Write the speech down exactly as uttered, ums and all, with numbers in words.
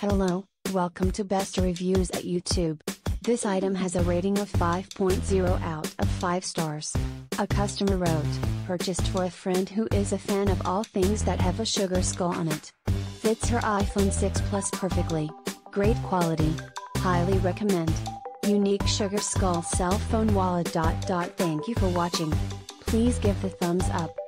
Hello, welcome to Best Reviews at YouTube. This item has a rating of five point zero out of five stars. A customer wrote, purchased for a friend who is a fan of all things that have a sugar skull on it. Fits her iPhone six Plus perfectly. Great quality. Highly recommend. Unique sugar skull cell phone wallet. Dot dot. Thank you for watching. Please give the thumbs up.